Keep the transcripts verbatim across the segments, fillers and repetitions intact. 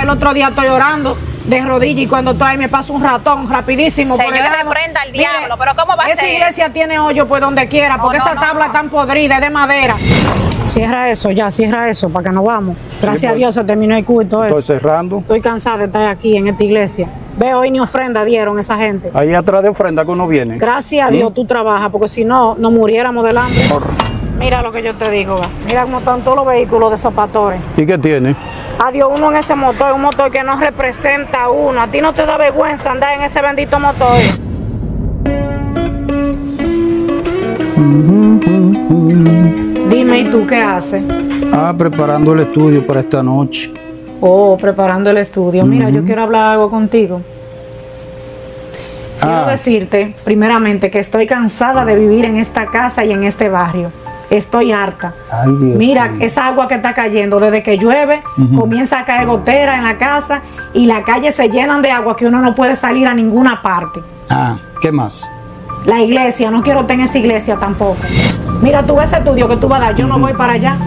el otro día estoy orando de rodillas y cuando estoy ahí me pasa un ratón rapidísimo. Señor, reprenda al diablo, pero ¿cómo va a ser? Esa iglesia tiene hoyo por donde quiera, porque no, no, esa tabla no. tan podrida, es de madera. Cierra eso, ya, cierra eso, para que nos vamos. Gracias Sí, pues, a Dios se terminó el culto. Estoy Eso. cerrando. Estoy cansada de estar aquí en esta iglesia. Veo, hoy ni ofrenda dieron esa gente. Ahí atrás de ofrenda que uno viene. Gracias a Dios tú trabajas, porque si no, nos muriéramos del hambre. Mira lo que yo te digo, va. Mira cómo están todos los vehículos de zapatores. ¿Y qué tiene? Adiós, uno en ese motor, un motor que no representa a uno. A ti no te da vergüenza andar en ese bendito motor. Dime, ¿y tú qué haces? Ah, preparando el estudio para esta noche. Oh, preparando el estudio. Mira, Ujú. yo quiero hablar algo contigo. Quiero Ah. decirte, primeramente, que estoy cansada de vivir en esta casa y en este barrio. Estoy harta. Ay, Dios Mira, mío. esa agua que está cayendo, desde que llueve, Ujú. comienza a caer gotera en la casa y las calles se llenan de agua que uno no puede salir a ninguna parte. Ah, ¿qué más? La iglesia, no quiero tener esa iglesia tampoco. Mira, tú ves ese estudio que tú vas a dar, yo no voy para allá.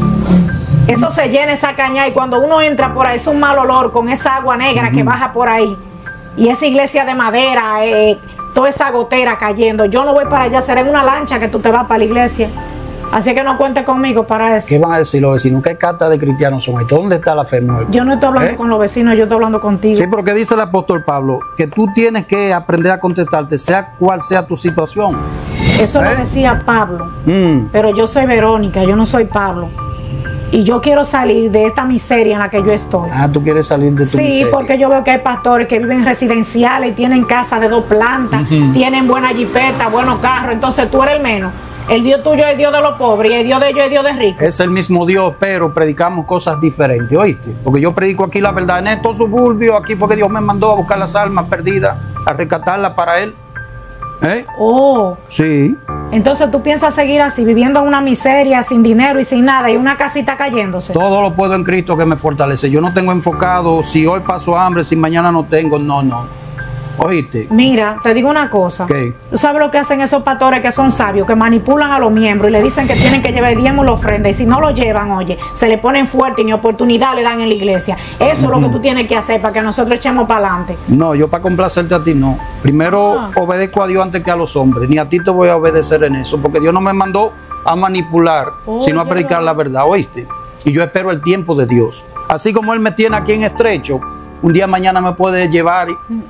Eso se llena esa caña y cuando uno entra por ahí es un mal olor con esa agua negra que baja por ahí. Y esa iglesia de madera, eh, toda esa gotera cayendo. Yo no voy para allá, será en una lancha que tú te vas para la iglesia. Así que no cuentes conmigo para eso. ¿Qué van a decir los vecinos? ¿Qué carta de cristianos son estos? ¿Dónde está la fe muerta? Yo no estoy hablando ¿Eh? con los vecinos, yo estoy hablando contigo. Sí, porque dice el apóstol Pablo que tú tienes que aprender a contestarte, sea cual sea tu situación. Eso ¿Eh? lo decía Pablo. Mm. Pero yo soy Verónica, yo no soy Pablo. Y yo quiero salir de esta miseria en la que yo estoy. Ah, tú quieres salir de tu Sí, miseria. porque yo veo que hay pastores que viven residenciales y tienen casa de dos plantas, Ujú. tienen buena jipeta, buenos carros. Entonces tú eres el menos. El Dios tuyo es el Dios de los pobres y el Dios de ellos es el Dios de ricos. Es el mismo Dios, pero predicamos cosas diferentes, ¿oíste? Porque yo predico aquí la verdad. En estos suburbios, aquí fue que Dios me mandó a buscar las almas perdidas, a rescatarlas para Él. ¿Eh? Oh, Sí. entonces tú piensas seguir así, viviendo en una miseria, sin dinero y sin nada, y una casita cayéndose. Todo lo puedo en Cristo que me fortalece. Yo no tengo enfocado si hoy paso hambre, si mañana no tengo. No, no. ¿Oíste? Mira, te digo una cosa. ¿Qué? ¿Tú sabes lo que hacen esos pastores que son sabios, que manipulan a los miembros y le dicen que tienen que llevar el diezmo y la ofrenda? Y si no lo llevan, oye, se le ponen fuerte y ni oportunidad le dan en la iglesia. Eso es lo que tú tienes que hacer para que nosotros echemos para adelante. No, yo para complacerte a ti no. Primero Ah. obedezco a Dios antes que a los hombres. Ni a ti te voy a obedecer en eso, porque Dios no me mandó a manipular, sino a Oye. predicar la verdad, ¿oíste? Y yo espero el tiempo de Dios. Así como Él me tiene aquí en estrecho, un día mañana me puede llevar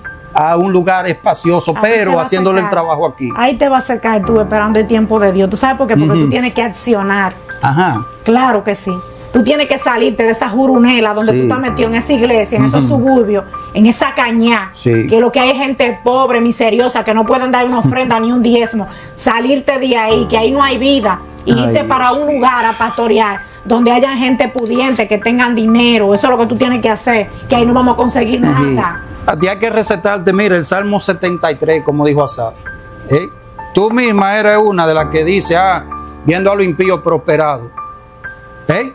a un lugar espacioso, Ahí te pero va a haciéndole el acercar. trabajo aquí. Ahí te va a acercar tú esperando el tiempo de Dios. ¿Tú sabes por qué? Porque Ujú. tú tienes que accionar. Ajá. Claro que sí. Tú tienes que salirte de esa jurunela donde Sí. tú estás metido en esa iglesia, en esos Ujú. suburbios, en esa cañá. Sí. Que lo que hay es gente pobre, miseriosa, que no pueden dar una ofrenda ni un diezmo. Salirte de ahí, que ahí no hay vida. Y Ay, irte para Dios un mío. lugar a pastorear donde haya gente pudiente, que tengan dinero. Eso es lo que tú tienes que hacer. Que ahí no vamos a conseguir nada. A ti hay que recetarte, mira, el Salmo setenta y tres, como dijo Asaf. ¿Eh? Tú misma eres una de las que dice, ah, viendo a los impíos prosperados. ¿Eh?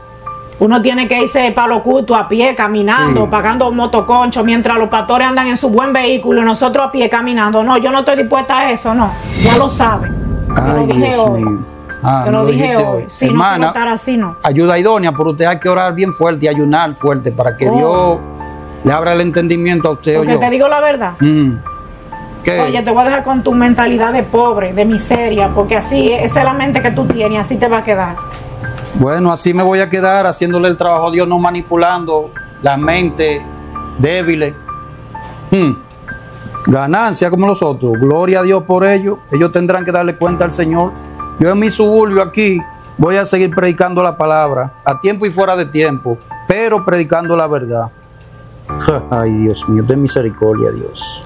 Uno tiene que irse para los cultos a pie, caminando, Sí. pagando motoconcho, mientras los pastores andan en su buen vehículo y nosotros a pie caminando. No, yo no estoy dispuesta a eso, no. Ya lo saben. Te lo Ay, dije Dios hoy. mío. Ah, Te lo me dije dijiste hoy. Si no Hermana, quiero estar así, no. ayuda idónea, pero usted hay que orar bien fuerte y ayunar fuerte para que Oh. Dios le abra el entendimiento a usted o Porque yo. te digo la verdad. Mm. ¿Qué? Oye, te voy a dejar con tu mentalidad de pobre, de miseria, porque así, esa es la mente que tú tienes, así te va a quedar. Bueno, así me voy a quedar haciéndole el trabajo a Dios, no manipulando la mente débiles. Hmm. Ganancia como los otros. Gloria a Dios por ello. Ellos tendrán que darle cuenta al Señor. Yo en mi suburbio aquí voy a seguir predicando la palabra, a tiempo y fuera de tiempo, pero predicando la verdad. Ay, Dios mío, ten misericordia, Dios.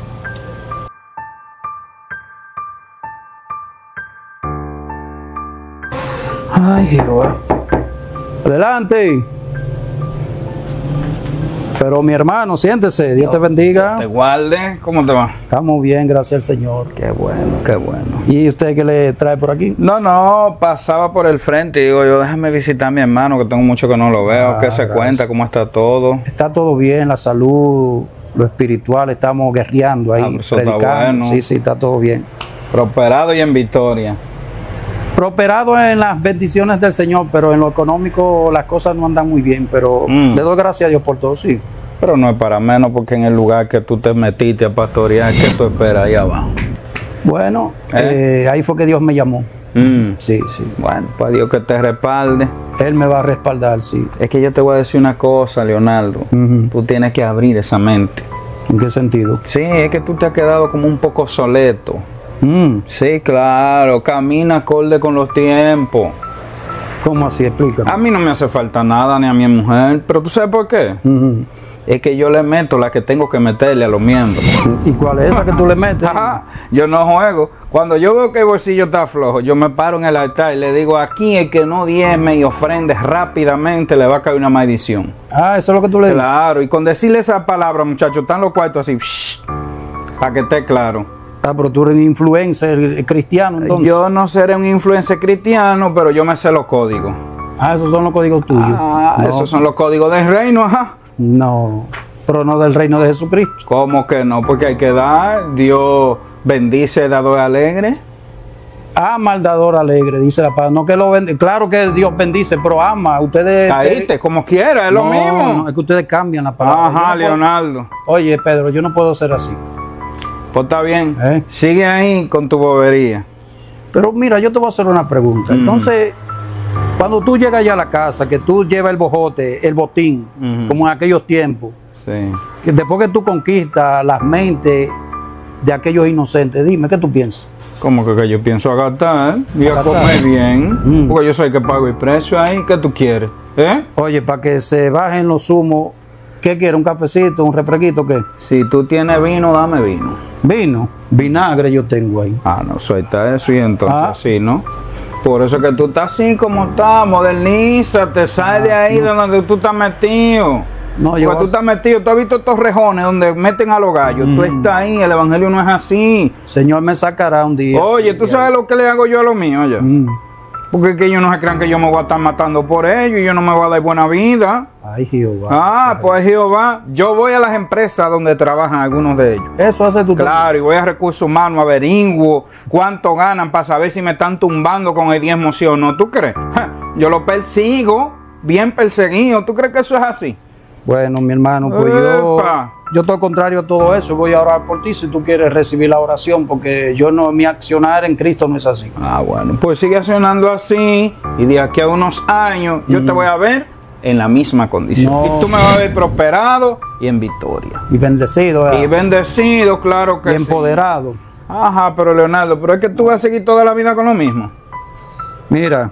Ay, Jehová. Adelante. Pero mi hermano, siéntese, Dios te bendiga. Te guarde, ¿cómo te va? Estamos bien, gracias al Señor. Qué bueno, qué bueno. ¿Y usted qué le trae por aquí? No, no, pasaba por el frente y digo yo, déjame visitar a mi hermano que tengo mucho que no lo veo, Ah, qué se gracias. cuenta, cómo está todo. Está todo bien, la salud, lo espiritual, estamos guerreando ahí, Ah, pero eso está predicando. bueno. Sí, sí, está todo bien. Prosperado y en victoria. Prosperado en las bendiciones del Señor, pero en lo económico las cosas no andan muy bien, pero Mm. le doy gracias a Dios por todo, sí. Pero no es para menos, porque en el lugar que tú te metiste a pastorear, ¿qué tú esperas ahí abajo? Bueno, ¿Eh? eh, ahí fue que Dios me llamó. Mm. Sí, sí. Bueno, para Dios que te respalde. Él me va a respaldar, sí. Es que yo te voy a decir una cosa, Leonardo. Ujú. Tú tienes que abrir esa mente. ¿En qué sentido? Sí, es que tú te has quedado como un poco soleto. Mm, Sí, claro, camina acorde con los tiempos. ¿Cómo así? Explícame. A mí no me hace falta nada, ni a mi mujer, pero ¿tú sabes por qué? Ujú. Es que yo le meto la que tengo que meterle a los miembros. ¿Y cuál es esa que tú le metes? Ajá, yo no juego. Cuando yo veo que el bolsillo está flojo, yo me paro en el altar y le digo, aquí el que no diezme y ofrende rápidamente le va a caer una maldición. Ah, eso es lo que tú le dices. Claro, y con decirle esa palabra, muchachos, están los cuartos así, para que esté claro. Ah, pero tú eres un influencer cristiano, entonces. Yo no seré un influencer cristiano, pero yo me sé los códigos. Ah, esos son los códigos tuyos. Ah, No, esos son los códigos del reino, ajá. No, pero no del reino de Jesucristo. ¿Cómo que no? Porque hay que dar. Dios bendice, dador alegre. Ama al dador alegre, dice la palabra. No que lo bendice. Claro que Dios bendice, pero ama. Ustedes. Caíste, como quiera, es lo No, mismo. no, es que ustedes cambian la palabra. Yo Ajá, no puedo- Leonardo. Oye, Pedro, yo no puedo ser así. Pues está bien. ¿Eh? Sigue ahí con tu bobería. Pero mira, yo te voy a hacer una pregunta. Mm. Entonces, cuando tú llegas allá a la casa, que tú llevas el bojote, el botín, Ujú. como en aquellos tiempos, Sí. que después que tú conquistas las mentes de aquellos inocentes, dime, ¿qué tú piensas? Como que, que yo pienso agatar y a Agatar. comer bien. Mm. Porque yo soy el que pago el precio ahí. ¿Qué tú quieres? ¿Eh? Oye, para que se bajen los humos, ¿qué quieres? ¿Un cafecito, un refresquito, qué? Si tú tienes vino, dame vino. Vino, vinagre yo tengo ahí. Ah, no, suelta eso y entonces Ah. así, ¿no? Por eso que tú estás así como estás, modernízate, sal de ahí de donde tú estás metido. No, Porque yo tú voy a- estás metido, tú has visto estos rejones donde meten a los gallos, tú Mm. estás ahí, el evangelio no es así. Señor me sacará un día. Oye, sí, ¿tú ya. sabes lo que le hago yo a los míos? Oye? Mm. Porque es que ellos no se crean que yo me voy a estar matando por ellos y yo no me voy a dar buena vida. Ay, Jehová. Ah, ¿sabes? pues Jehová, yo voy a las empresas donde trabajan algunos de ellos. Eso hace tu Claro, y voy a recursos humanos, averiguo cuánto ganan para saber si me están tumbando con el diezmo, sí o no. ¿Tú crees? Ja, yo lo persigo, bien perseguido. ¿Tú crees que eso es así? Bueno, mi hermano, pues yo, Epa. yo estoy contrario a todo eso. Voy a orar por ti si tú quieres recibir la oración, porque yo no, mi accionar en Cristo no es así. Ah, bueno, pues sigue accionando así y de aquí a unos años yo te voy a ver en la misma condición. No. Y tú me vas a ver prosperado y en victoria. Y bendecido, ¿verdad? Y bendecido, claro que y sí. empoderado. Ajá, pero Leonardo, pero es que tú vas a seguir toda la vida con lo mismo. Mira,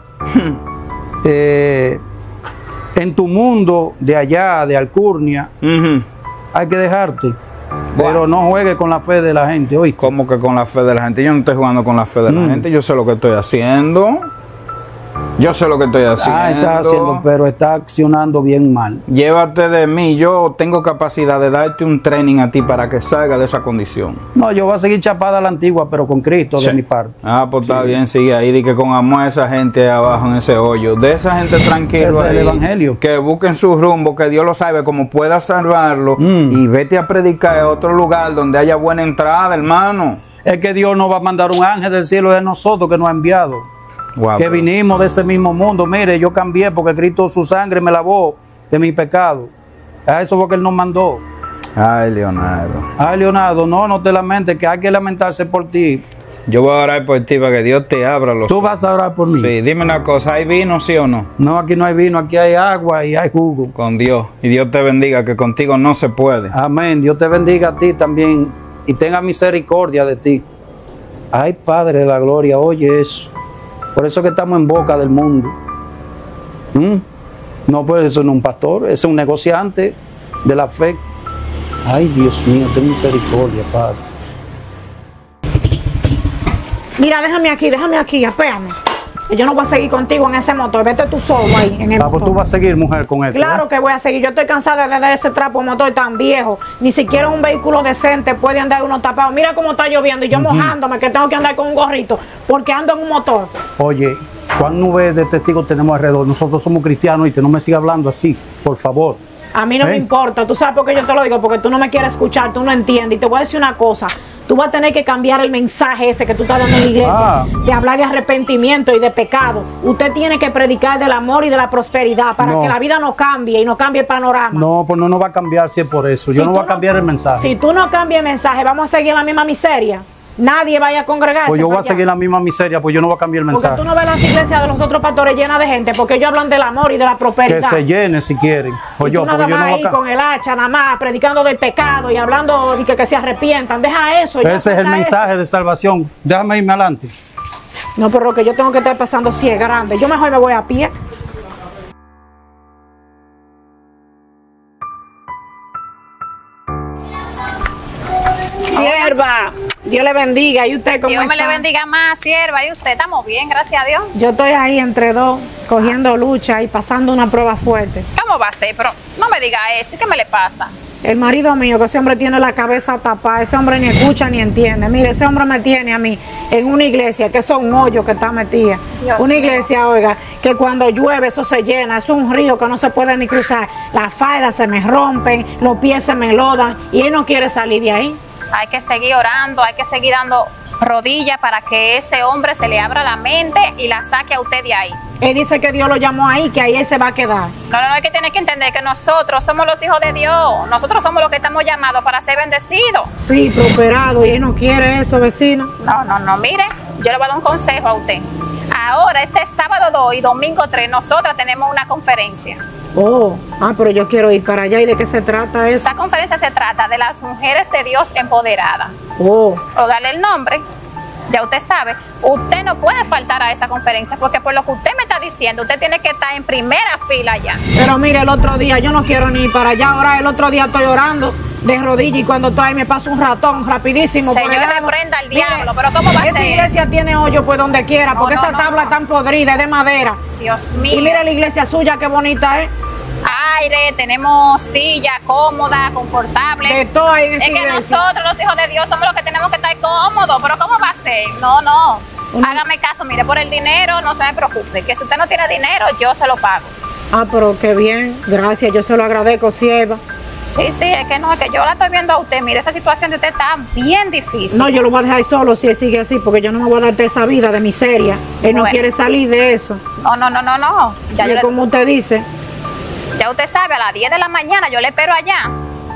eh, en tu mundo de allá, de Alcurnia, Ujú. hay que dejarte. Bueno. Pero no juegues con la fe de la gente, oíste. ¿Cómo que con la fe de la gente? Yo no estoy jugando con la fe de la Mm. gente, yo sé lo que estoy haciendo. Yo sé lo que estoy haciendo. Ah, está haciendo, pero está accionando bien mal. Llévate de mí, yo tengo capacidad de darte un training a ti para que salga de esa condición. No, yo voy a seguir chapada a la antigua, pero con Cristo Sí. de mi parte. Ah, pues está bien, sigue ahí, di que con amor a esa gente ahí abajo en ese hoyo, de esa gente tranquila Ese es el ahí, evangelio. que busquen su rumbo, que Dios lo sabe, como pueda salvarlo, Mm. y vete a predicar a otro lugar donde haya buena entrada, hermano. Es que Dios nos va a mandar un ángel del cielo de nosotros que nos ha enviado. Guau, que pero- vinimos de ese mismo mundo. Mire, yo cambié porque Cristo su sangre me lavó de mi pecado. A eso fue que Él nos mandó. Ay, Leonardo. Ay, Leonardo, no, no te lamentes, que hay que lamentarse por ti. Yo voy a orar por ti para que Dios te abra los Tú vas a orar por mí. Sí, dime una cosa, ¿hay vino, sí o no? No, aquí no hay vino, aquí hay agua y hay jugo. Con Dios. Y Dios te bendiga, que contigo no se puede. Amén. Dios te bendiga a ti también y tenga misericordia de ti. Ay, Padre de la gloria, oye eso. Por eso que estamos en boca del mundo. ¿Mm? No, pues eso no es un pastor, eso es un negociante de la fe. Ay, Dios mío, ten misericordia, Padre. Mira, déjame aquí, déjame aquí, espérame. Que yo no voy a seguir contigo en ese motor. Vete tú solo ahí en el Ah, pues motor. tú vas a seguir, mujer, con esto. Claro ¿eh? que voy a seguir. Yo estoy cansada de, de ese trapo motor tan viejo. Ni siquiera un vehículo decente puede andar uno tapado. Mira cómo está lloviendo y yo mojándome que tengo que andar con un gorrito porque ando en un motor. Oye, ¿cuán nube de testigos tenemos alrededor? Nosotros somos cristianos y que no me siga hablando así, por favor. A mí no ¿Eh? me importa. Tú sabes por qué yo te lo digo, porque tú no me quieres escuchar, tú no entiendes. Y te voy a decir una cosa. Tú vas a tener que cambiar el mensaje ese que tú estás dando en la iglesia, Ah. de hablar de arrepentimiento y de pecado. Usted tiene que predicar del amor y de la prosperidad para No. que la vida no cambie y no cambie el panorama. No, pues no, no va a cambiar si es por eso. Yo Si no tú voy a cambiar el mensaje. Si tú no cambias el mensaje, vamos a seguir en la misma miseria. Nadie vaya a congregarse. Pues yo voy a para allá. seguir la misma miseria, pues yo no voy a cambiar el Porque mensaje. tú no ves las iglesias de los otros pastores llenas de gente, porque ellos hablan del amor y de la Que prosperidad. se llene si quieren. Pues Y yo, tú porque nada yo no más voy ahí a con el hacha, nada más, predicando del pecado y hablando de que, que se arrepientan. Deja eso. ya Ese es el suelta mensaje eso. de salvación. Déjame irme adelante. No, pero lo que yo tengo que estar pasando sí es grande. Yo mejor me voy a pie. Sierva, Dios le bendiga. ¿Y usted cómo Dios me está? le bendiga más, sierva. ¿Y usted? Estamos bien, gracias a Dios. Yo estoy ahí entre dos, cogiendo lucha y pasando una prueba fuerte. ¿Cómo va a ser? Pero no me diga eso. ¿Qué me le pasa? El marido mío, que ese hombre tiene la cabeza tapada, ese hombre ni escucha ni entiende. Mire, ese hombre me tiene a mí en una iglesia, que son hoyos que está metida. Dios una mío. iglesia, oiga, que cuando llueve eso se llena, es un río que no se puede ni cruzar. Las faldas se me rompen, los pies se me lodan y él no quiere salir de ahí. Hay que seguir orando, hay que seguir dando rodillas para que ese hombre se le abra la mente y la saque a usted de ahí. Él dice que Dios lo llamó ahí, que ahí él se va a quedar. No, no, no, hay que tener que entender que nosotros somos los hijos de Dios. Nosotros somos los que estamos llamados para ser bendecidos. Sí, prosperado, y él no quiere eso, vecino. No, no, no, mire, yo le voy a dar un consejo a usted. Ahora, este sábado dos y domingo tres, nosotras tenemos una conferencia. Oh, ah, pero yo quiero ir para allá. ¿Y de qué se trata eso? Esa conferencia se trata de las mujeres de Dios empoderadas. Oh, Óigale el nombre, ya usted sabe. Usted no puede faltar a esa conferencia porque por lo que usted me está diciendo, usted tiene que estar en primera fila allá. pero mire, el otro día yo no quiero ni ir para allá. Ahora el otro día estoy orando de rodillas y cuando estoy ahí me pasa un ratón rapidísimo. por Señor, el lado. reprenda al Mire, diablo, pero ¿cómo va a esa ser? iglesia tiene hoyo por donde quiera, No, porque no, esa no, tabla no. tan podrida, es de madera. Dios Y mío. mira la iglesia suya, qué bonita es. Aire, tenemos silla cómoda, confortable. De todo ahí en esa Es que iglesia. nosotros, los hijos de Dios, somos los que tenemos que estar cómodos. Pero ¿cómo va a ser? No, no. Una- Hágame caso, mire, por el dinero no se me preocupe. Que si usted no tiene dinero, yo se lo pago. Ah, pero qué bien, gracias, yo se lo agradezco, sierva. Sí, sí, es que no, es que yo la estoy viendo a usted. Mire, esa situación de usted está bien difícil. No, yo lo voy a dejar solo si él sigue así, porque yo no me voy a darte esa vida de miseria. Él no Bueno. quiere salir de eso. No, no, no, no, no. Ya, Y yo es le- como usted dice. ya usted sabe, a las diez de la mañana yo le espero allá.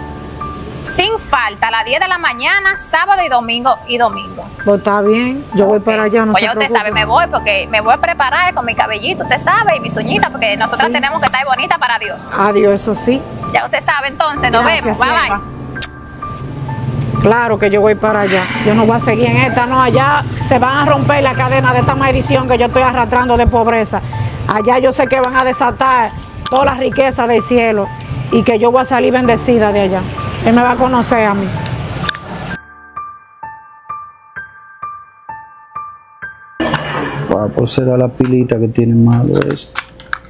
Sin falta, a las diez de la mañana, sábado y domingo y domingo. Pues está bien, yo voy Ok. para allá, no Pues se ya usted preocupe. sabe, me voy porque me voy a preparar con mi cabellito, usted sabe, y mis uñitas, porque nosotras Sí. tenemos que estar bonitas para Dios. Adiós, eso sí. Ya usted sabe, entonces, nos Gracias, vemos. Bye sierva. bye. Claro que yo voy para allá. Yo no voy a seguir en esta, no. Allá se van a romper la cadena de esta maldición que yo estoy arrastrando de pobreza. Allá yo sé que van a desatar todas las riquezas del cielo y que yo voy a salir bendecida de allá. Él me va a conocer a mí. Wow, pues será la pilita que tiene malo esto.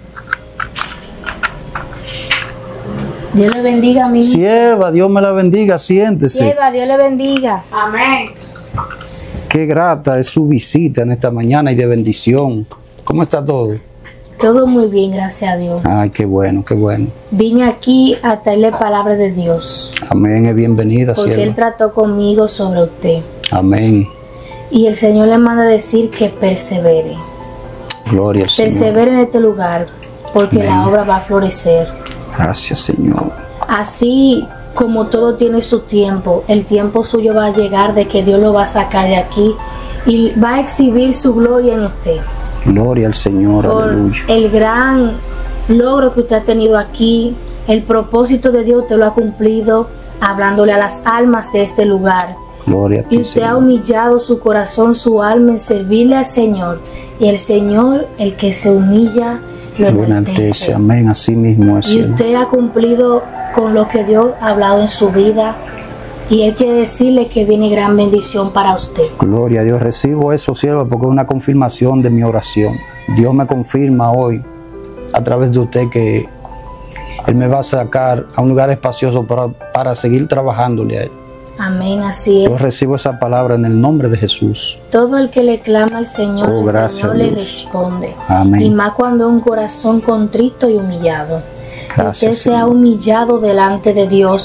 Dios le bendiga a mi hijo. Sierva, Dios me la bendiga, siéntese. Sierva, Dios le bendiga. Amén. Qué grata es su visita en esta mañana y de bendición. ¿Cómo está todo? Todo muy bien, gracias a Dios. Ay, qué bueno, qué bueno. Vine aquí a traerle palabra de Dios, Amén, es bienvenida, porque Él sierva. trató conmigo sobre usted. Amén. Y el Señor le manda decir que persevere. Gloria al Señor. Persevere en este lugar, porque la Amén. obra va a florecer. Gracias, Señor. Así como todo tiene su tiempo, el tiempo suyo va a llegar de que Dios lo va a sacar de aquí y va a exhibir su gloria en usted. Gloria al Señor, Por aleluya. el gran logro que usted ha tenido aquí, el propósito de Dios usted lo ha cumplido hablándole a las almas de este lugar. Gloria a Y ti, usted ha Señor. humillado su corazón, su alma en servirle al Señor. Y el Señor, el que se humilla, lo Lo enaltece. enaltece. Amén, así mismo es, Y Señor. usted ha cumplido con lo que Dios ha hablado en su vida. Y Él quiere decirle que viene gran bendición para usted. Gloria a Dios, recibo eso, sierva, porque es una confirmación de mi oración. Dios me confirma hoy, a través de usted, que Él me va a sacar a un lugar espacioso para, para seguir trabajándole a Él. Amén, así es. Yo recibo esa palabra en el nombre de Jesús. Todo el que le clama al Señor, Oh, el gracias Señor a le Dios. responde. Amén. Y más cuando un corazón contrito y humillado. Gracias, Usted se ha Señor. humillado delante de Dios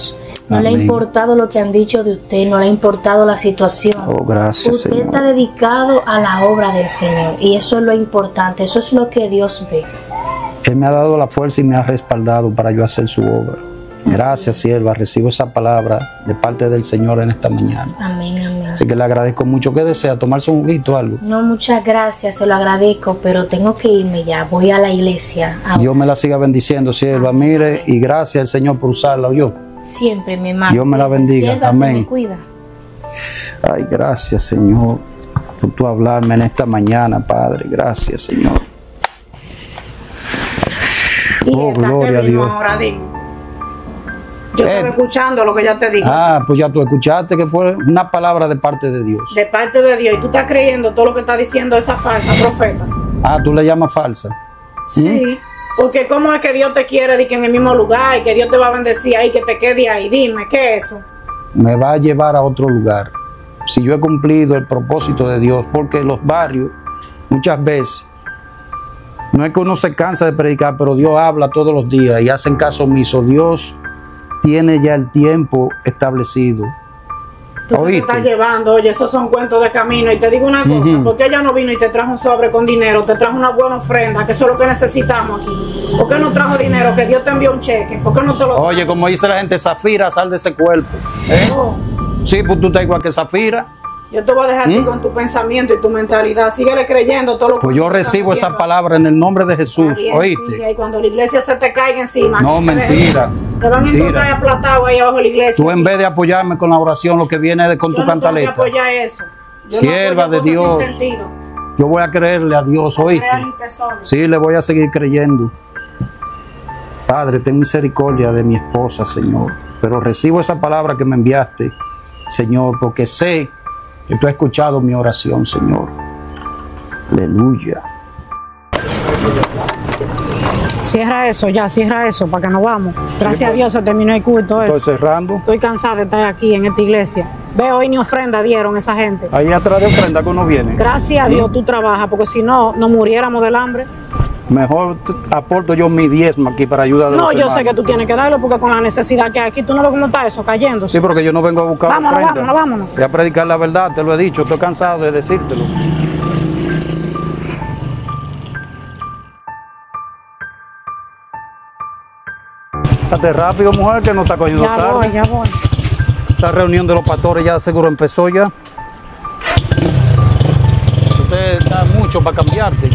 No le ha Amén. importado lo que han dicho de usted, no le ha importado la situación. Oh, gracias, Usted Señor. está dedicado a la obra del Señor y eso es lo importante, eso es lo que Dios ve. Él me ha dado la fuerza y me ha respaldado para yo hacer su obra. Gracias, sierva. Recibo esa palabra de parte del Señor en esta mañana. Amén, amén. Así que le agradezco mucho. ¿Qué desea? ¿Tomarse un juguito o algo? No, muchas gracias, se lo agradezco, pero tengo que irme ya, voy a la iglesia. ahora. Dios me la siga bendiciendo, sierva. Mire, y gracias al Señor por usarla. ¿Oyó? Siempre, mi hermano. Dios me la bendiga. Sierva, se Amén. me cuida. Ay, gracias, Señor, por tú hablarme en esta mañana, Padre. Gracias, Señor. Y Oh, esta gloria que a vino Dios. ahora, dime. Yo Eh. estaba escuchando lo que ella te dijo. Ah, pues ya tú escuchaste que fue una palabra de parte de Dios. De parte de Dios. Y tú estás creyendo todo lo que está diciendo esa falsa profeta. Ah, tú le llamas falsa. Sí. Porque cómo es que Dios te quiere de que en el mismo lugar y que Dios te va a bendecir ahí, que te quede ahí. Dime, ¿qué es eso? Me va a llevar a otro lugar. Si yo he cumplido el propósito de Dios, porque los barrios, muchas veces, no es que uno se cansa de predicar, pero Dios habla todos los días y hacen caso omiso. Dios tiene ya el tiempo establecido. Tú te ¿Oíste? estás llevando, oye, esos son cuentos de camino. Y te digo una cosa, Ujú. ¿por qué ella no vino y te trajo un sobre con dinero? Te trajo una buena ofrenda, que eso es lo que necesitamos aquí. ¿Por qué no trajo dinero? Que Dios te envió un cheque. ¿Por qué no te lo trajo? Oye, como dice la gente, Zafira, sal de ese cuerpo. ¿Eh? Oh, Sí, pues tú estás igual que Zafira. yo te voy a dejar a ti ¿Mm? con tu pensamiento y tu mentalidad. Síguele creyendo todo lo que Pues yo tú estás recibo esa metiendo. palabra en el nombre de Jesús. Está bien, ¿Oíste? sigue ahí. Cuando la iglesia se te caiga encima. No, que te dejen- mentira. Te van a Mentira. encontrar aplatado ahí abajo de la iglesia. Tú en vez de apoyarme con la oración, lo que viene de- con Yo tu no tengo que cantaleta, apoyar eso. Yo Sierva no de apoyo cosas Dios. sin sentido. yo voy a creerle a Dios, ¿oíste? Real y tesoro. Sí, le voy a seguir creyendo. Padre, ten misericordia de mi esposa, Señor. Pero recibo esa palabra que me enviaste, Señor, porque sé que tú has escuchado mi oración, Señor. Aleluya. Cierra eso, ya, cierra eso, para que nos vamos. Gracias a Dios se terminó el culto. Estoy Eso. cerrando. Estoy cansada de estar aquí en esta iglesia. Ve, hoy ni ofrenda dieron esa gente. Ahí atrás de ofrenda que uno viene. Gracias a Dios tú trabajas, porque si no, nos muriéramos del hambre. Mejor t- aporto yo mi diezmo aquí para ayuda de No, los yo sé hermanos. que tú tienes que darlo, porque con la necesidad que hay aquí, tú no ves cómo está eso, cayéndose. Sí, porque yo no vengo a buscar Vámonos, ofrenda. vámonos, vámonos. Voy a predicar la verdad, te lo he dicho, estoy cansado de decírtelo. Date rápido, mujer, que no está cogiendo Ya tarde. voy, ya voy. Esta reunión de los pastores ya seguro empezó ya. Usted da mucho para cambiarte.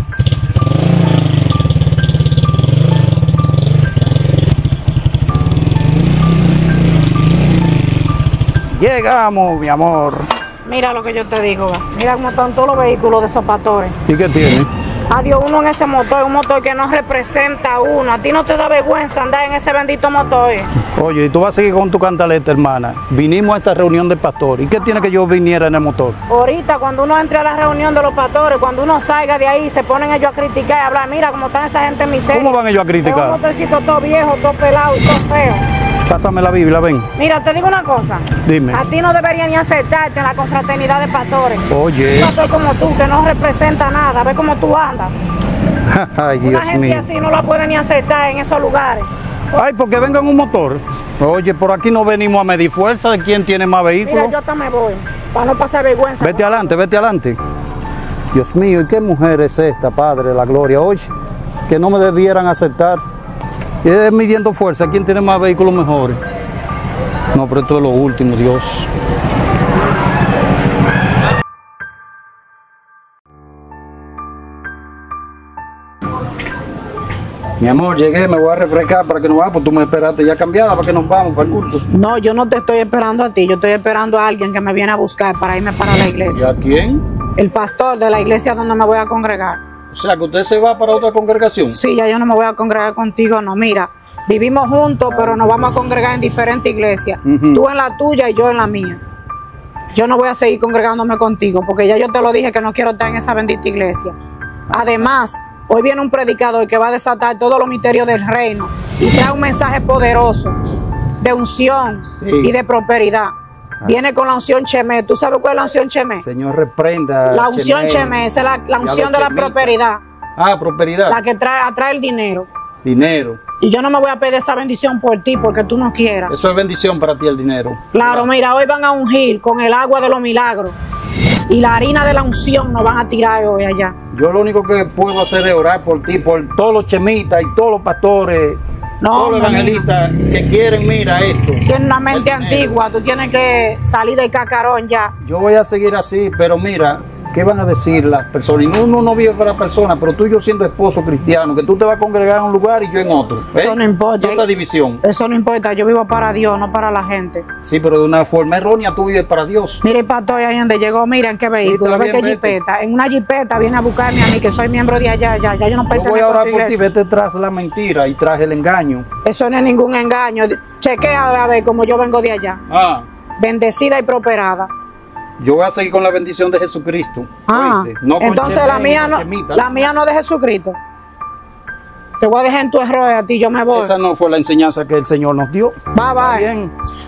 Llegamos, mi amor. Mira lo que yo te digo, va. Mira cómo están todos los vehículos de esos pastores. ¿Y qué tiene? Adiós, uno en ese motor, un motor que no representa a uno. A ti no te da vergüenza andar en ese bendito motor. eh? Oye, y tú vas a seguir con tu cantaleta, hermana. Vinimos a esta reunión de pastores. ¿Y qué tiene que yo viniera en el motor? Ahorita, cuando uno entre a la reunión de los pastores, cuando uno salga de ahí, se ponen ellos a criticar y a hablar. Mira cómo están esa gente en miseria. ¿Cómo van ellos a criticar? Es un motorcito todo viejo, todo pelado y todo feo. Pásame la Biblia, ven. Mira, te digo una cosa. Dime. A ti no deberían ni aceptarte en la confraternidad de pastores. Oye. No soy como tú, que no representa nada. Ve cómo tú andas. Ay, Una Dios gente mío. así no la puede ni aceptar en esos lugares. Ay, porque venga en un motor. Oye, por aquí no venimos a medir fuerza de quién tiene más Mira, vehículos. yo hasta me voy, para no pasar vergüenza. Vete adelante, vete adelante. Dios mío, ¿y qué mujer es esta, Padre de la Gloria? Oye, que no me debieran aceptar. Y es midiendo fuerza, ¿quién tiene más vehículos mejores? No, pero esto es lo último, Dios. Mi amor, llegué, me voy a refrescar para que nos vamos, pues tú me esperaste ya cambiada para que nos vamos para el culto. No, yo no te estoy esperando a ti, yo estoy esperando a alguien que me viene a buscar para irme para la iglesia. ¿Ya quién? El pastor de la iglesia donde me voy a congregar. O sea, que usted se va para otra congregación. Sí, ya yo no me voy a congregar contigo, no. Mira, vivimos juntos, pero nos vamos a congregar en diferentes iglesias. Ujú. Tú en la tuya y yo en la mía. Yo no voy a seguir congregándome contigo, porque ya yo te lo dije que no quiero estar en esa bendita iglesia. Además, hoy viene un predicador que va a desatar todos los misterios del reino y trae un mensaje poderoso de unción Sí. y de prosperidad. Viene con la unción Chemé. ¿Tú sabes cuál es la unción Chemé? Señor, reprenda. La unción Chemé, esa es la, la unción de la chemita. prosperidad, Ah, prosperidad. la que trae, atrae el dinero. dinero. Y yo no me voy a pedir esa bendición por ti porque tú no quieras. Eso es bendición para ti el dinero. Claro, mira, hoy van a ungir con el agua de los milagros. Y la harina de la unción nos van a tirar hoy allá. Yo lo único que puedo hacer es orar por ti, por todos los chemitas y todos los pastores, No, todos los mami. evangelistas que quieren, mira esto. Tienes una mente El dinero. antigua, tú tienes que salir del cacarón ya. Yo voy a seguir así, pero mira, ¿qué van a decir las personas? Y uno no vive para personas, pero tú y yo siendo esposo cristiano, que tú te vas a congregar en un lugar y yo en otro. ¿ves? Eso no importa. Y esa división. Eso no importa, yo vivo para Dios, no para la gente. Sí, pero de una forma errónea tú vives para Dios. Mire, el pastor ahí donde llegó, mira en qué vehículo, está ve bien, qué vete. jipeta. En una jipeta viene a buscarme a mí, que soy miembro de allá, ya, ya yo no Yo pertenezco voy a a orar tu por ti, iglesia. vete tras la mentira y tras el engaño. Eso no es ningún engaño. Chequea a ver cómo yo vengo de allá. Ah, Bendecida y prosperada. yo voy a seguir con la bendición de Jesucristo. Ah, ¿oíste? No con entonces la chemita, mía no, chemita. la mía no de Jesucristo. Te voy a dejar en tu error a ti, yo me voy. Esa no fue la enseñanza que el Señor nos dio. Bye, Está bye. bien.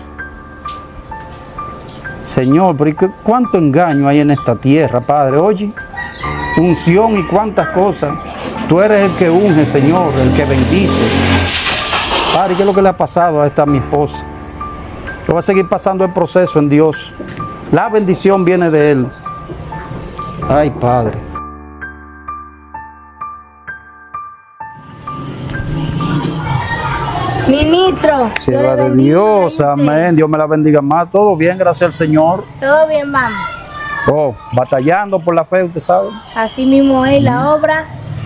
Señor, pero ¿y qué- cuánto engaño hay en esta tierra, Padre? Oye, unción y cuántas cosas. Tú eres el que unge, Señor, el que bendice. Padre, ¿qué es lo que le ha pasado a esta mi esposa? Yo voy a seguir pasando el proceso en Dios. La bendición viene de Él. Ay, Padre. Ministro, Sierva Dios le de bendiga, Dios, gente. amén. Dios me la bendiga más. Todo bien, gracias al Señor. Todo bien, vamos. Oh, batallando por la fe, usted sabe. Así mismo es la obra.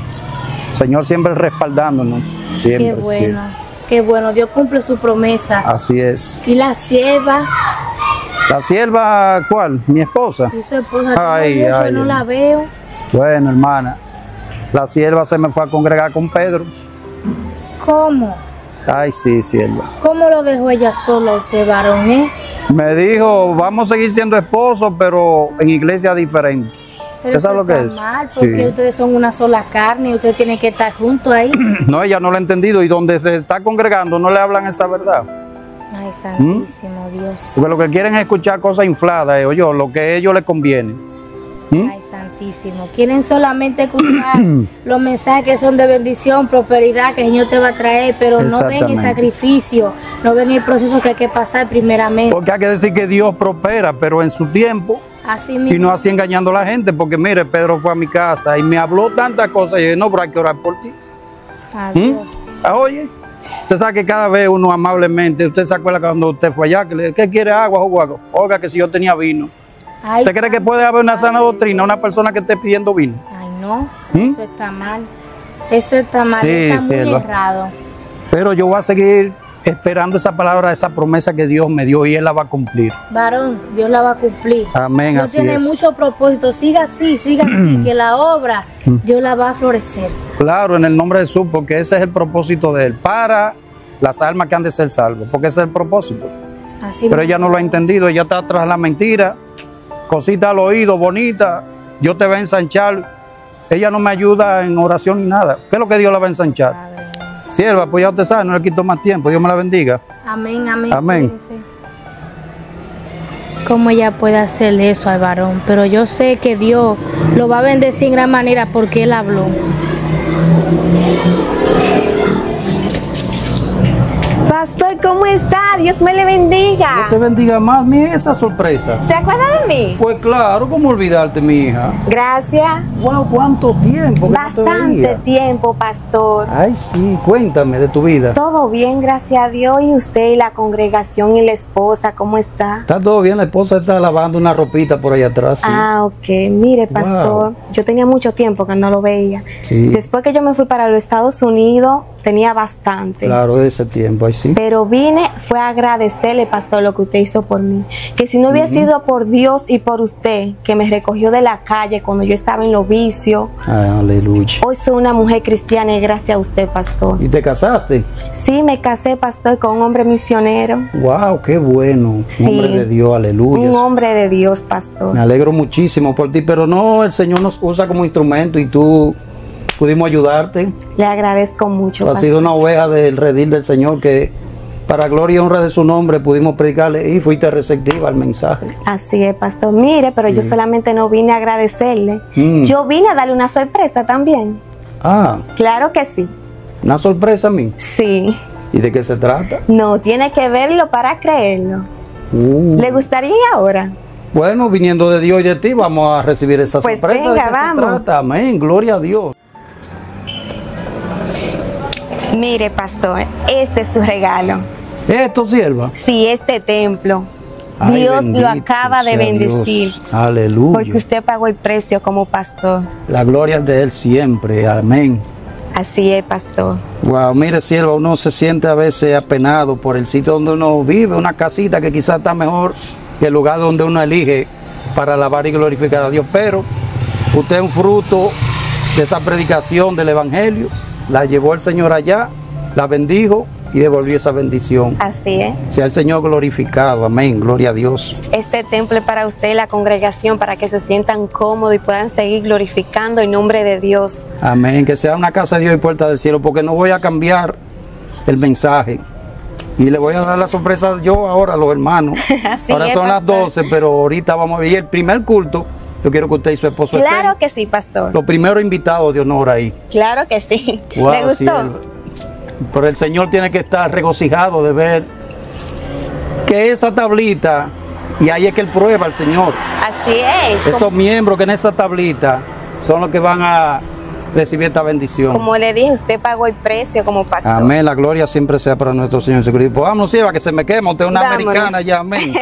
Señor siempre respaldándonos. Siempre. Qué bueno, siempre. qué bueno. Dios cumple su promesa. Así es. Y la sierva, La sierva, ¿cuál? Mi esposa. y su esposa, Ay, tengo mucho ay, y no ay. la veo. Bueno, hermana. La sierva se me fue a congregar con Pedro. ¿Cómo? Ay, sí, sierva. ¿Cómo lo dejó ella sola usted, varón, eh? Me dijo, vamos a seguir siendo esposos, pero en iglesia diferente. Pero ¿Usted sabe eso lo que está es? mal, porque Sí. ustedes son una sola carne y ustedes tienen que estar juntos ahí. No, ella no lo ha entendido. Y donde se está congregando no le hablan esa verdad. Ay, santísimo Dios. Porque lo que quieren es escuchar cosas infladas, eh, oye, lo que a ellos les conviene. ¿Mm? Ay, santísimo. Quieren solamente escuchar los mensajes que son de bendición, prosperidad que el Señor te va a traer, pero no ven el Exactamente. sacrificio, no ven el proceso que hay que pasar primeramente. Porque hay que decir que Dios prospera, pero en su tiempo, Así y mismo. no así engañando a la gente. Porque mire, Pedro fue a mi casa y me habló tantas cosas y yo dije, no, pero hay que orar por ti. Adiós. ¿Mm? Ah, oye, usted sabe que cada vez uno amablemente, usted se acuerda cuando usted fue allá, que le ¿qué quiere agua o agua? Oiga, que si yo tenía vino. Ay, ¿Usted cree que puede haber una sana doctrina, una persona que esté pidiendo vino? Ay, no, ¿Mm? eso está mal. Eso está mal, Sí, está muy sierva. errado. Pero yo voy a seguir esperando esa palabra, esa promesa que Dios me dio y Él la va a cumplir. Varón, Dios la va a cumplir. Amén, Dios así tiene es. muchos propósitos. Siga así, siga así, que la obra Dios la va a florecer. Claro, en el nombre de Jesús, porque ese es el propósito de Él, para las almas que han de ser salvas, porque ese es el propósito. Así Pero mismo. ella no lo ha entendido, ella está tras la mentira, cosita al oído, bonita, Dios te va a ensanchar. Ella no me ayuda en oración ni nada. ¿Qué es lo que Dios la va a ensanchar? Padre mío. Sierva, pues ya usted sabe, no le quito más tiempo, Dios me la bendiga. Amén, amén. Amén. Cuídense. ¿Cómo ella puede hacer eso al varón? Pero yo sé que Dios lo va a bendecir en gran manera porque Él habló. Pastor, ¿cómo está? Dios me le Dios bendiga. te bendiga más, mira esa sorpresa. ¿Se acuerda de mí? Pues claro, ¿cómo olvidarte, mi hija? Gracias. Wow, ¿cuánto tiempo? que no te Bastante veía. tiempo, pastor. Ay, sí, cuéntame de tu vida. Todo bien, gracias a Dios. Y usted y la congregación y la esposa, ¿cómo está? Está todo bien, la esposa está lavando una ropita por allá atrás. Sí. Ah, ok. Mire, pastor, Wow. yo tenía mucho tiempo que no lo veía. Sí. Después que yo me fui para los Estados Unidos, tenía bastante. Claro, ese tiempo, ahí sí. Pero vine, fue a agradecerle, pastor, lo que usted hizo por mí. Que si no hubiera sido por Dios y por usted, que me recogió de la calle cuando yo estaba en los vicios, Ay, aleluya. hoy soy una mujer cristiana y gracias a usted, pastor. ¿Y te casaste? Sí, me casé, pastor, con un hombre misionero. Wow, qué bueno. Sí. Hombre de Dios, aleluya. Un hombre de Dios, pastor. Me alegro muchísimo por ti, pero no, el Señor nos usa como instrumento y tú pudimos ayudarte. Le agradezco mucho, Tú has pastor. sido una oveja del redil del Señor que para gloria y honra de su nombre pudimos predicarle y fuiste receptiva al mensaje. Así es, pastor. Mire, pero yo solamente no vine a agradecerle. Mm. Yo vine a darle una sorpresa también. Ah, Claro que sí. ¿Una sorpresa a mí? Sí. ¿Y de qué se trata? No, tiene que verlo para creerlo. Uh. ¿Le gustaría ir ahora? Bueno, viniendo de Dios y de ti, vamos a recibir esa Pues sorpresa. venga, ¿De qué vamos. se trata? Amén, gloria a Dios. Mire, pastor, este es su regalo. Esto, sierva. Sí, este templo. Ay, Dios bendito lo acaba de sea bendecir. Dios. Aleluya. Porque usted pagó el precio como pastor. La gloria es de Él siempre. Amén. Así es, pastor. Wow, mire, sierva, uno se siente a veces apenado por el sitio donde uno vive, una casita que quizás está mejor que el lugar donde uno elige para alabar y glorificar a Dios. Pero usted es un fruto de esa predicación del Evangelio. La llevó el Señor allá, la bendijo y devolvió esa bendición. Así es. Sea el Señor glorificado. Amén. Gloria a Dios. Este templo es para usted y la congregación, para que se sientan cómodos y puedan seguir glorificando el nombre de Dios. Amén. Que sea una casa de Dios y puerta del cielo, porque no voy a cambiar el mensaje. Y le voy a dar la sorpresa yo ahora a los hermanos. Así ahora es, son las pastor. doce, pero ahorita vamos a ver. Y el primer culto, yo quiero que usted y su esposo Claro estén. que sí, pastor. Los primeros invitados de honor ahí. Claro que sí. Wow, ¿Le gustó? sí, el- pero el Señor tiene que estar regocijado de ver que esa tablita, y ahí es que Él prueba al Señor. Así es. Esos Como, miembros que en esa tablita son los que van a recibir esta bendición. como le dije, usted pagó el precio como pastor. Amén, la gloria siempre sea para nuestro Señor Jesucristo. Pues vamos, sierva, que se me quema, usted es una Vámonos. americana ya, amén.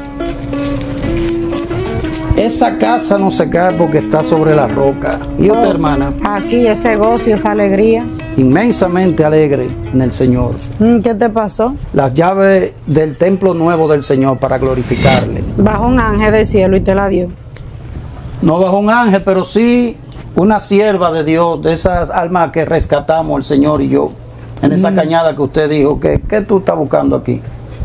Esa casa no se cae porque está sobre la roca. Y usted, hermana, Aquí ese gozo y esa alegría. inmensamente alegre en el Señor. Mm, ¿Qué te pasó? Las llaves del templo nuevo del Señor para glorificarle. Bajó un ángel del cielo y te la dio. No bajo un ángel, pero sí una sierva de Dios, de esas almas que rescatamos el Señor y yo, en esa cañada que usted dijo. que ¿Qué tú estás buscando aquí?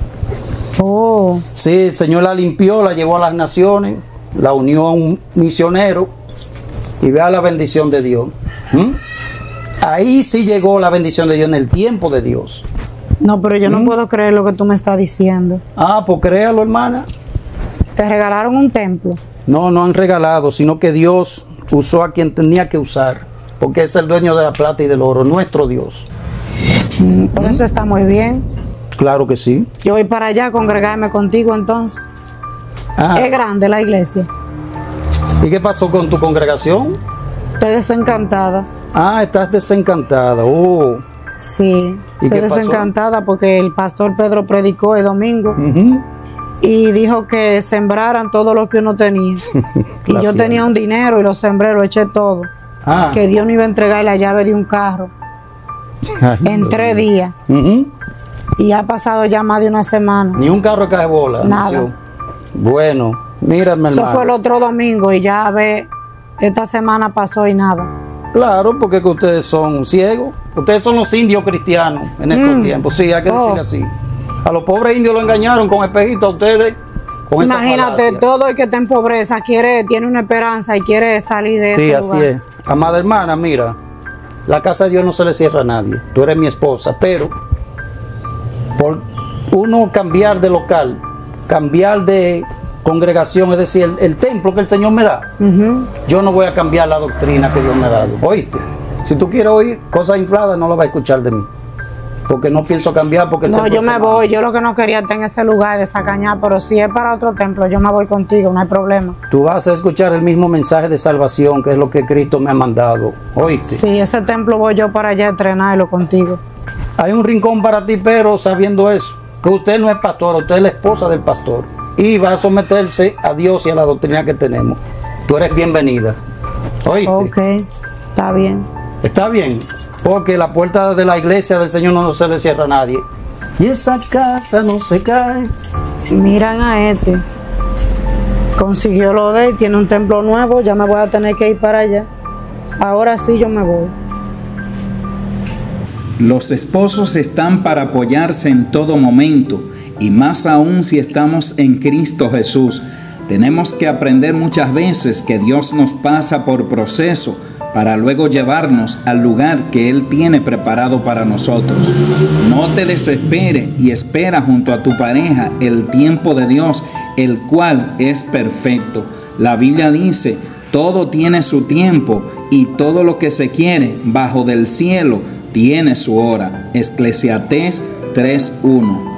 Oh, Sí, el Señor la limpió, la llevó a las naciones, la unió a un misionero y vea la bendición de Dios. ¿Mm? Ahí sí llegó la bendición de Dios en el tiempo de Dios. no, pero yo no puedo creer lo que tú me estás diciendo. Ah, pues créalo, hermana. Te regalaron un templo. No, no han regalado, sino que Dios usó a quien tenía que usar, porque es el dueño de la plata y del oro, nuestro Dios. Mm, Por eso está muy bien. Claro que sí. Yo voy para allá a congregarme contigo entonces. Ah, Es grande la iglesia. ¿y qué pasó con tu congregación? Estoy desencantada. Ah, estás desencantada. Oh. Sí, ¿Y estoy qué pasó? desencantada porque el pastor Pedro predicó el domingo Ujú. y dijo que sembraran todo lo que uno tenía. Y La yo sierva. tenía un dinero y lo sembré, lo eché todo. Ah. Que Dios no iba a entregar la llave de un carro Ay, en Dios tres mío. días. Ujú. Y ha pasado ya más de una semana. Ni un carro cae bola. Nada. nació. Bueno, mírame, Eso hermano. fue el otro domingo y ya ve, esta semana pasó y nada. Claro, porque que ustedes son ciegos. Ustedes son los indios cristianos en estos Mm. tiempos. Sí, hay que Oh. decirle así. A los pobres indios lo engañaron con espejito, a ustedes con esa Imagínate, falacia. todo el que está en pobreza quiere, tiene una esperanza y quiere salir de Sí, ese así lugar. es. Amada hermana, mira, la casa de Dios no se le cierra a nadie. Tú eres mi esposa, pero por uno cambiar de local, cambiar de congregación, es decir, el, el templo que el Señor me da, Ujú. yo no voy a cambiar la doctrina que Dios me ha dado. ¿Oíste? Si tú quieres oír cosas infladas, no lo vas a escuchar de mí. Porque no pienso cambiar, porque el No, templo yo me está mal. voy. Yo lo que no quería estar en ese lugar de Sacañá, pero si es para otro templo, yo me voy contigo, no hay problema. Tú vas a escuchar el mismo mensaje de salvación, que es lo que Cristo me ha mandado. ¿Oíste? Si ese templo voy yo para allá a entrenarlo contigo. Hay un rincón para ti, pero sabiendo eso, que usted no es pastor, usted es la esposa del pastor y va a someterse a Dios y a la doctrina que tenemos. Tú eres bienvenida. ¿Oíste? Ok, está bien. Está bien, porque la puerta de la iglesia del Señor no se le cierra a nadie. Y esa casa no se cae. Miran a este. Consiguió lo de él, tiene un templo nuevo, ya me voy a tener que ir para allá. Ahora sí yo me voy. Los esposos están para apoyarse en todo momento, y más aún si estamos en Cristo Jesús. Tenemos que aprender muchas veces que Dios nos pasa por proceso para luego llevarnos al lugar que Él tiene preparado para nosotros. No te desesperes y espera junto a tu pareja el tiempo de Dios, el cual es perfecto. La Biblia dice: todo tiene su tiempo y todo lo que se quiere bajo del cielo tiene su hora. Eclesiastés tres uno.